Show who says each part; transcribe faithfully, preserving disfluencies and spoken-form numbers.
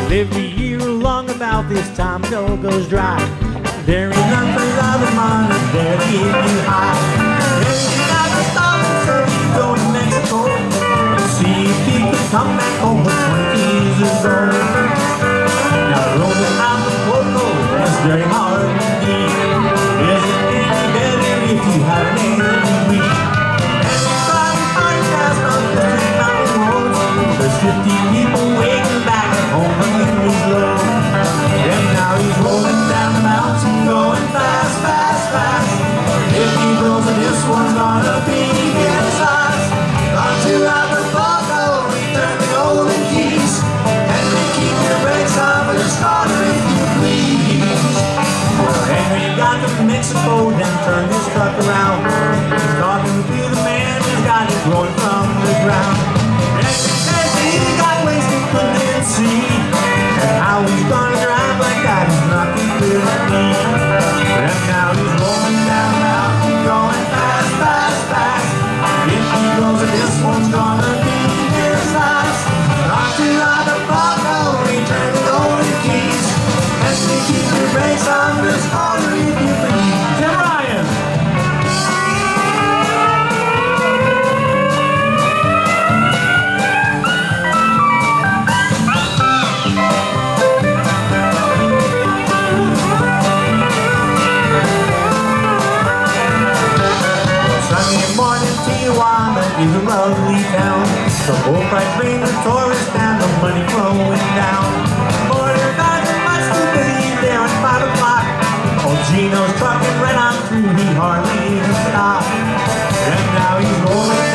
Speaker 1: Every year along about this time it all goes dry. There ain't nothing love of money there to keep you high. And you got to stop and say you go to Mexico and see if you can come back home with twenties of gold. Now rolling out the cocoa is very hard indeed. Is it any better if you have an enemy week? And you try to find fast on the street mountain roads. There's fifty people waiting back at home when Henry's low. And now he's rolling down the mountain going fast, fast, fast. If he blows it, this one's gonna be his last. Gone to Acapulco, return the golden keys. And then keep your brakes on for the starter if you please. Well, Henry got to Mexico, then turned his truck around. He's talking to the man who's got it growing from the ground. And he says he got wasted, couldn't even see. And how he's gonna drive like that is nothing clear to me. And now he's rolling down the mountain, going fast, fast, fast. If he goes, this one's gonna be his last. On to Acapulco, return the golden keys. And then keep your brakes on this corner if you please. Tim Ryan. Tijuana is a lovely town. The whole price brings the tourists and the money flowing down. Border guards are much too busy there at five o'clock. Old Gino's trucking right on through, he hardly even stopped. And now he's rolling